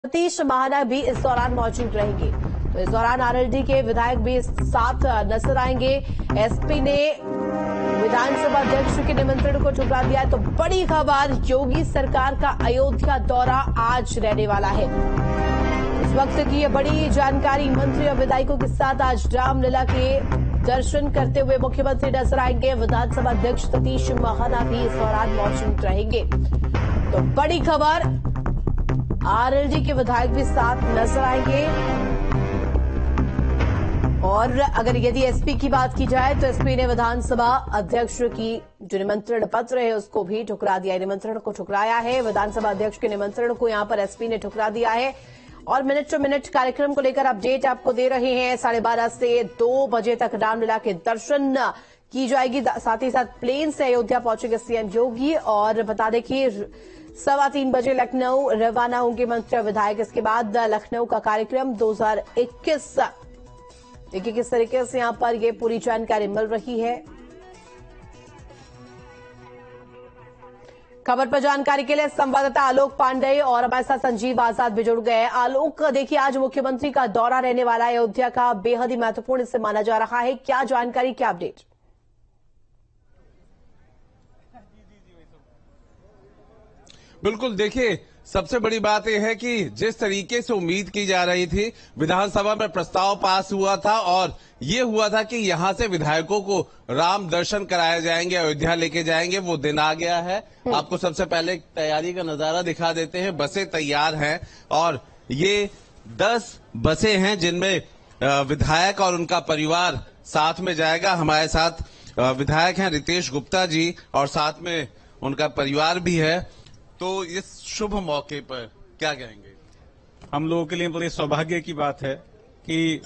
सतीश महाना भी इस दौरान मौजूद रहेंगे। तो इस दौरान आरएलडी के विधायक भी साथ नजर आएंगे। एसपी ने विधानसभा अध्यक्ष के निमंत्रण को ठुकरा दिया है। तो बड़ी खबर, योगी सरकार का अयोध्या दौरा आज रहने वाला है। इस वक्त की ये बड़ी जानकारी, मंत्री और विधायकों के साथ आज रामलला के दर्शन करते हुए मुख्यमंत्री नजर आएंगे। विधानसभा अध्यक्ष सतीश महाना भी इस दौरान मौजूद रहेंगे। तो बड़ी खबर, आरएलडी के विधायक भी साथ नजर आएंगे। और अगर यदि एसपी की बात की जाए तो एसपी ने विधानसभा अध्यक्ष की जो निमंत्रण पत्र है उसको भी ठुकरा दिया है। निमंत्रण को ठुकराया है। विधानसभा अध्यक्ष के निमंत्रण को यहां पर एसपी ने ठुकरा दिया है। और मिनट टू मिनट कार्यक्रम को लेकर अपडेट आपको दे रहे हैं। 12:30 से 2 बजे तक रामलला के दर्शन की जाएगी। साथ ही साथ प्लेन से अयोध्या पहुंचेंगे सीएम योगी। और बता दें कि 3:15 बजे लखनऊ रवाना होंगे मंत्री और विधायक। इसके बाद लखनऊ का कार्यक्रम 2021। देखिए किस तरीके से यहां पर ये पूरी जानकारी मिल रही है। खबर पर जानकारी के लिए संवाददाता आलोक पांडे और हमारे साथ संजीव आजाद भी जुड़ गए हैं। आलोक, देखिए आज मुख्यमंत्री का दौरा रहने वाला है अयोध्या का, बेहद ही महत्वपूर्ण इसे माना जा रहा है। क्या जानकारी, क्या अपडेट? बिल्कुल, देखिए सबसे बड़ी बात यह है कि जिस तरीके से उम्मीद की जा रही थी, विधानसभा में प्रस्ताव पास हुआ था और ये हुआ था कि यहां से विधायकों को राम दर्शन कराए जाएंगे, अयोध्या लेके जाएंगे, वो दिन आ गया है। आपको सबसे पहले तैयारी का नजारा दिखा देते हैं। बसें तैयार हैं और ये 10 बसें हैं जिनमें विधायक और उनका परिवार साथ में जाएगा। हमारे साथ विधायक हैं रितेश गुप्ता जी और साथ में उनका परिवार भी है। तो इस शुभ मौके पर क्या कहेंगे? हम लोगों के लिए बड़ी सौभाग्य की बात है कि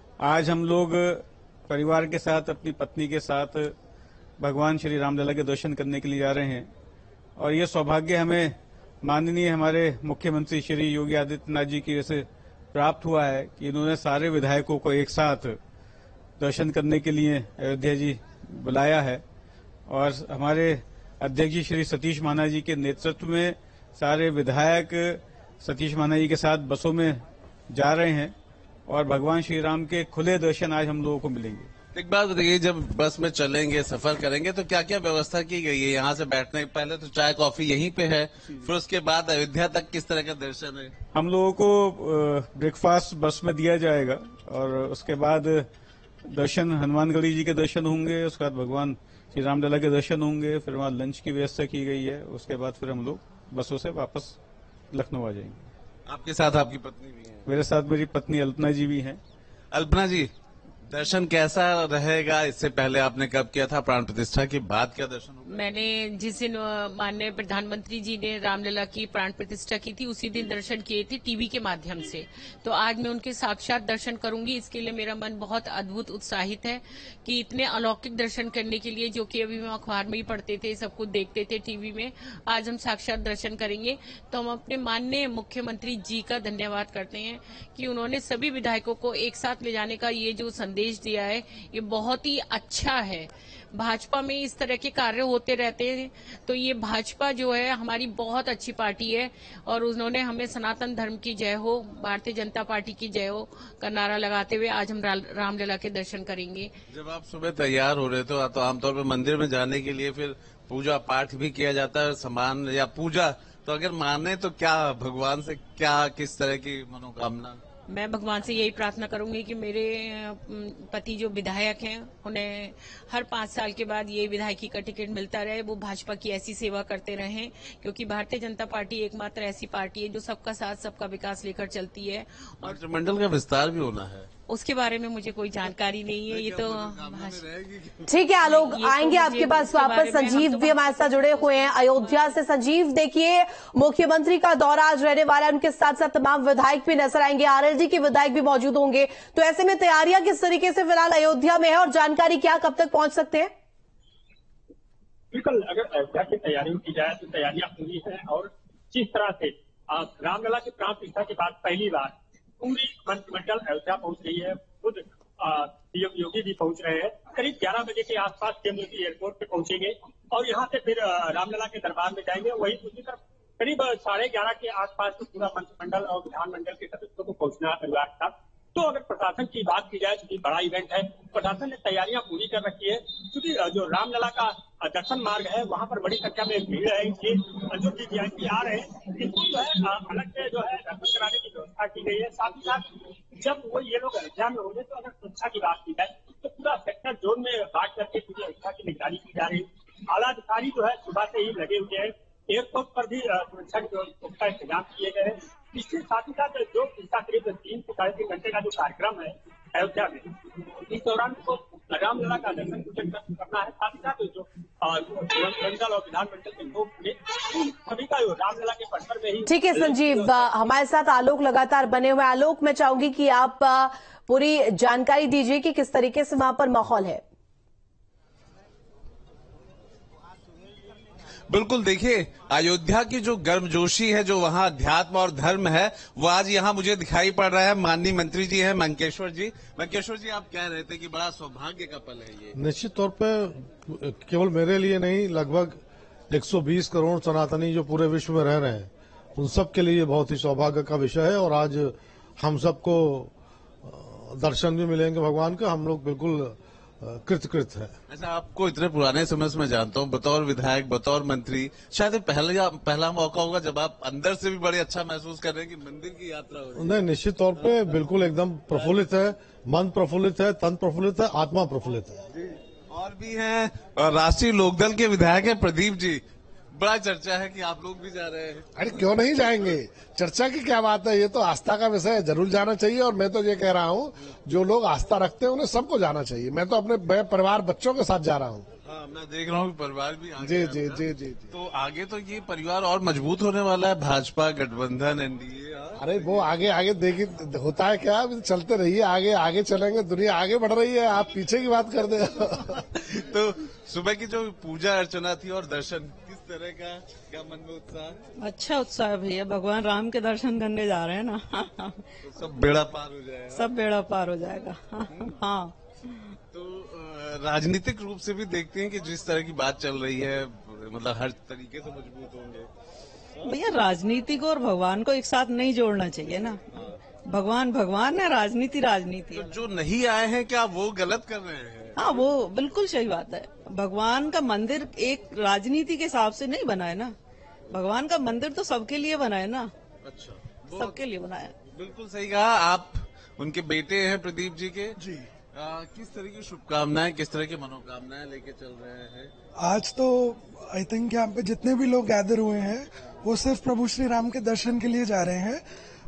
आज हम लोग परिवार के साथ, अपनी पत्नी के साथ भगवान श्री रामलला के दर्शन करने के लिए जा रहे हैं। और ये सौभाग्य हमें माननीय हमारे मुख्यमंत्री श्री योगी आदित्यनाथ जी की वजह से प्राप्त हुआ है कि इन्होंने सारे विधायकों को एक साथ दर्शन करने के लिए अयोध्या जी बुलाया है। और हमारे अध्यक्ष जी श्री सतीश महाना जी के नेतृत्व में सारे विधायक सतीश महाना जी के साथ बसों में जा रहे हैं और भगवान श्री राम के खुले दर्शन आज हम लोगों को मिलेंगे। एक बात बताइए, जब बस में चलेंगे, सफर करेंगे तो क्या क्या व्यवस्था की गई है? यहाँ से बैठने के पहले तो चाय कॉफी यहीं पे है, फिर उसके बाद अयोध्या तक किस तरह का दर्शन है? हम लोगों को ब्रेकफास्ट बस में दिया जाएगा और उसके बाद दर्शन, हनुमानगढ़ी जी के दर्शन होंगे, उसके बाद भगवान श्री रामलला के दर्शन होंगे, फिर वहां लंच की व्यवस्था की गई है। उसके बाद फिर हम लोग बसों से वापस लखनऊ आ जाएंगे। आपके साथ आपकी पत्नी भी है? मेरे साथ मेरी पत्नी अल्पना जी भी हैं। अल्पना जी, दर्शन कैसा रहेगा? इससे पहले आपने कब किया था? प्राण प्रतिष्ठा के बाद क्या दर्शन होगा? मैंने जिस दिन माननीय प्रधानमंत्री जी ने रामलला की प्राण प्रतिष्ठा की थी उसी दिन दर्शन किए थे टीवी के माध्यम से। तो आज मैं उनके साक्षात दर्शन करूंगी। इसके लिए मेरा मन बहुत अद्भुत उत्साहित है कि इतने अलौकिक दर्शन करने के लिए, जो कि अभी हम अखबार में ही पढ़ते थे, सब कुछ देखते थे टीवी में, आज हम साक्षात दर्शन करेंगे। तो हम अपने माननीय मुख्यमंत्री जी का धन्यवाद करते हैं कि उन्होंने सभी विधायकों को एक साथ ले जाने का ये जो संदेश दिया है, ये बहुत ही अच्छा है। भाजपा में इस तरह के कार्य होते रहते हैं, तो ये भाजपा जो है हमारी बहुत अच्छी पार्टी है और उन्होंने हमें सनातन धर्म की जय हो, भारतीय जनता पार्टी की जय हो का नारा लगाते हुए आज हम रामलला के दर्शन करेंगे। जब आप सुबह तैयार हो रहे थे तो आमतौर पर मंदिर में जाने के लिए फिर पूजा पाठ भी किया जाता है, सम्मान या पूजा, तो अगर माने तो क्या भगवान से क्या किस तरह की मनोकामना? मैं भगवान से यही प्रार्थना करूंगी कि मेरे पति जो विधायक हैं उन्हें हर 5 साल के बाद ये विधायकी का टिकट मिलता रहे, वो भाजपा की ऐसी सेवा करते रहें, क्योंकि भारतीय जनता पार्टी एकमात्र ऐसी पार्टी है जो सबका साथ सबका विकास लेकर चलती है। और मंत्रिमंडल का विस्तार भी होना है, उसके बारे में मुझे कोई जानकारी नहीं है। ये तो ठीक है आलोक, आएंगे आपके पास वापस। संजीव भी हमारे साथ जुड़े हुए हैं अयोध्या से। संजीव, देखिए मुख्यमंत्री का दौरा आज रहने वाला है, उनके साथ साथ तमाम विधायक भी नजर आएंगे, आरएलडी के विधायक भी मौजूद होंगे। तो ऐसे में तैयारियां किस तरीके से फिलहाल अयोध्या में है और जानकारी क्या, कब तक पहुंच सकते हैं? बिल्कुल, अगर अयोध्या की तैयारियों की जाए तो तैयारियां पूरी है। और जिस तरह से रामलला की प्राण प्रतिष्ठा के बाद पहली बार पूरी मंत्रिमंडल अयोध्या पहुंच रही है, खुद सीएम योगी भी पहुंच रहे हैं। करीब 11 बजे के आसपास सीएम योगी एयरपोर्ट पे पहुंचेंगे और यहां से फिर रामलला के दरबार में जाएंगे। वहीं दूसरी तरफ करीब 11:30 के आसपास तो पूरा मंत्रिमंडल और विधानमंडल के सदस्यों को पहुंचना अनिवार्य था। तो अगर प्रशासन की बात की जाए तो ये बड़ा इवेंट है, प्रशासन ने तैयारियां पूरी कर रखी है, क्योंकि जो रामलला का दर्शन मार्ग है वहां पर बड़ी संख्या में भीड़ है। इसलिए जो वीवीआईपी आ रहे हैं इनको जो है अलग से जो है दर्शन कराने की व्यवस्था की गई है। साथ ही साथ जब वो ये लोग अयोध्या में होंगे तो अगर सुरक्षा की बात की जाए तो पूरा सेक्टर जोन में बांट करके पूरी अयोध्या की निगरानी की जा रही है। आला अधिकारी जो है सुबह से ही लगे हुए हैं। एयरपोर्ट पर भी सुरक्षा के पुख्ता इंतजाम किए गए हैं। इसके साथ ही साथ जो पिछला करीब 3 से 3.5 घंटे का जो कार्यक्रम है अयोध्या में, इस दौरान को रामलला का दर्शन पूजन करना है। साथ ही साथ जो मंत्रिमंडल और विधानमंडल के लोग सभी का रामलला के परिसर में ही। ठीक है संजीव, हमारे साथ आलोक लगातार बने हुए। आलोक, मैं चाहूंगी कि आप पूरी जानकारी दीजिए कि किस तरीके से वहां पर माहौल है। बिल्कुल, देखिए अयोध्या की जो गर्मजोशी है, जो वहाँ अध्यात्म और धर्म है, वो आज यहाँ मुझे दिखाई पड़ रहा है। माननीय मंत्री जी हैं मंकेश्वर जी। मंकेश्वर जी, आप कह रहे थे कि बड़ा सौभाग्य का पल है ये। निश्चित तौर पे केवल मेरे लिए नहीं, लगभग 120 करोड़ सनातनी जो पूरे विश्व में रह रहे हैं उन सब के लिए बहुत ही सौभाग्य का विषय है। और आज हम सबको दर्शन भी मिलेंगे भगवान का, हम लोग बिल्कुल कृतकृत है। अच्छा, आपको इतने पुराने समय से मैं जानता हूँ, बतौर विधायक, बतौर मंत्री, शायद पहला मौका होगा जब आप अंदर से भी बड़े अच्छा महसूस कर रहे हैं कि मंदिर की यात्रा हो रही है। नहीं, निश्चित तौर पे बिल्कुल एकदम प्रफुल्लित है, मन प्रफुल्लित है, तन प्रफुल्लित है, आत्मा प्रफुल्लित है। और भी हैं राष्ट्रीय लोकदल के विधायक हैं प्रदीप जी। बड़ा चर्चा है कि आप लोग भी जा रहे हैं। अरे क्यों नहीं जाएंगे, चर्चा की क्या बात है, ये तो आस्था का विषय है, जरूर जाना चाहिए। और मैं तो ये कह रहा हूँ जो लोग आस्था रखते हैं उन्हें सबको जाना चाहिए। मैं तो अपने परिवार बच्चों के साथ जा रहा हूँ। हाँ, मैं देख रहा हूँ परिवार भी आगे जी जी जी जी। तो आगे तो ये परिवार और मजबूत होने वाला है, भाजपा गठबंधन एनडीए। अरे वो आगे देखिए होता है क्या, अभी चलते रहिए, आगे चलेंगे, दुनिया आगे बढ़ रही है, आप पीछे की बात कर दे। तो सुबह की जो पूजा अर्चना थी और दर्शन, किस तरह का, क्या मन में उत्साह? अच्छा उत्साह भैया, भगवान राम के दर्शन करने जा रहे हैं ना। तो सब बेड़ा पार हो जाएगा। सब बेड़ा पार हो जाएगा। हाँ, तो राजनीतिक रूप से भी देखते हैं कि जिस तरह की बात चल रही है, मतलब हर तरीके से मजबूत होंगे भैया। राजनीति को और भगवान को एक साथ नहीं जोड़ना चाहिए ना। भगवान है, राजनीति तो जो नहीं आए हैं क्या वो गलत कर रहे हैं? हाँ, वो बिल्कुल सही बात है। भगवान का मंदिर एक राजनीति के हिसाब से नहीं बना है ना। भगवान का मंदिर तो सबके लिए बना है ना। अच्छा, सबके लिए बना है। बिल्कुल सही कहा। आप उनके बेटे हैं प्रदीप जी के। जी। किस तरह की शुभकामनाएं, किस तरह की मनोकामनाएं लेके चल रहे हैं? आज तो आई थिंक यहाँ पे जितने भी लोग गैदर हुए हैं वो सिर्फ प्रभु श्री राम के दर्शन के लिए जा रहे हैं।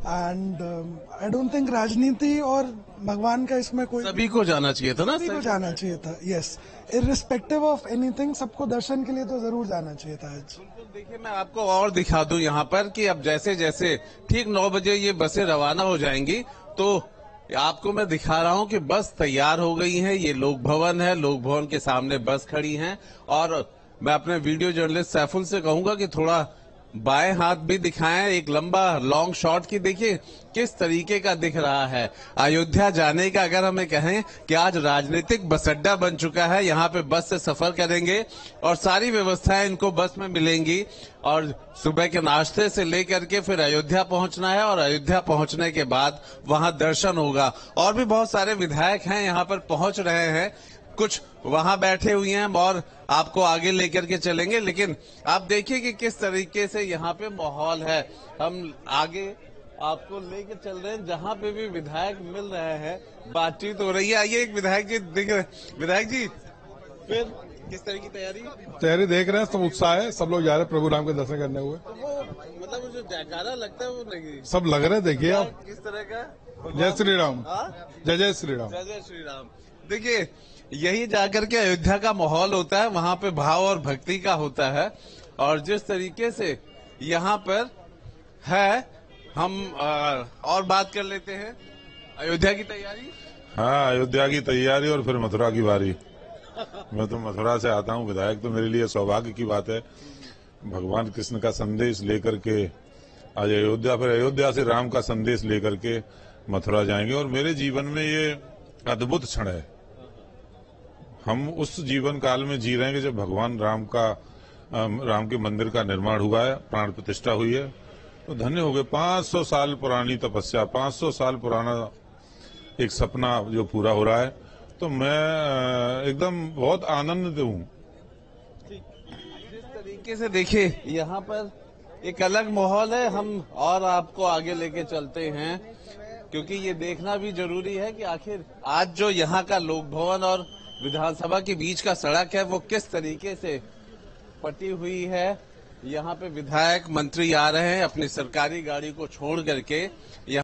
एंड आई डोंट थिंक राजनीति और भगवान का इसमें कोई, सभी को जाना चाहिए था ना। सभी को जाना चाहिए था। यस, इर्रिस्पेक्टिव ऑफ एनीथिंग, सबको दर्शन के लिए तो जरूर जाना चाहिए था आज। देखिए, मैं आपको और दिखा दूं यहाँ पर कि अब जैसे जैसे ठीक 9 बजे ये बसें रवाना हो जाएंगी तो आपको मैं दिखा रहा हूँ कि बस तैयार हो गई है। ये लोक भवन है, लोक भवन के सामने बस खड़ी है। और मैं अपने वीडियो जर्नलिस्ट सैफुल से कहूंगा कि थोड़ा बाएं हाथ भी दिखाएं, एक लंबा लॉन्ग शॉट की। देखिए किस तरीके का दिख रहा है अयोध्या जाने का। अगर हमें कहें कि आज राजनीतिक बस अड्डा बन चुका है, यहाँ पे बस से सफर करेंगे और सारी व्यवस्थाएं इनको बस में मिलेंगी। और सुबह के नाश्ते से लेकर के फिर अयोध्या पहुंचना है और अयोध्या पहुंचने के बाद वहां दर्शन होगा। और भी बहुत सारे विधायक हैं यहाँ पर पहुंच रहे हैं, कुछ वहां बैठे हुए हैं और आपको आगे लेकर के चलेंगे। लेकिन आप देखिए कि किस तरीके से यहाँ पे माहौल है। हम आगे आपको लेकर चल रहे हैं, जहाँ पे भी विधायक मिल रहे हैं बातचीत हो रही है। आइए, एक विधायक जी दिख रहे। विधायक जी, फिर किस तरह की तैयारी देख रहे हैं, सब उत्साह है, सब लोग जा रहे हैं प्रभु राम के दर्शन करने हुए। तो वो मतलब जो जयकारा लगता है वो नहीं, सब लग रहे हैं। देखिए आप, किस तरह का। जय श्री राम, जय श्री राम, जय श्री राम। देखिए, यही जाकर के अयोध्या का माहौल होता है, वहां पे भाव और भक्ति का होता है। और जिस तरीके से यहाँ पर है, हम और बात कर लेते हैं अयोध्या की तैयारी। हाँ, अयोध्या की तैयारी और फिर मथुरा की बारी। मैं तो मथुरा से आता हूँ, विधायक तो मेरे लिए सौभाग्य की बात है। भगवान कृष्ण का संदेश लेकर के आज अयोध्या, फिर अयोध्या से राम का संदेश लेकर के मथुरा जाएंगे। और मेरे जीवन में ये अद्भुत क्षण है। हम उस जीवन काल में जी रहे हैं कि जब भगवान राम का राम के मंदिर का निर्माण हुआ है, प्राण प्रतिष्ठा हुई है। तो धन्य हो गए। 500 साल पुरानी तपस्या, 500 साल पुराना एक सपना जो पूरा हो रहा है। तो मैं एकदम बहुत आनंदित हूँ। जिस तरीके से देखिए यहाँ पर एक अलग माहौल है, हम और आपको आगे लेके चलते हैं क्योंकि ये देखना भी जरूरी है कि आखिर आज जो यहाँ का लोक भवन और विधानसभा के बीच का सड़क है वो किस तरीके से पटी हुई है। यहाँ पे विधायक मंत्री आ रहे हैं अपनी सरकारी गाड़ी को छोड़ करके।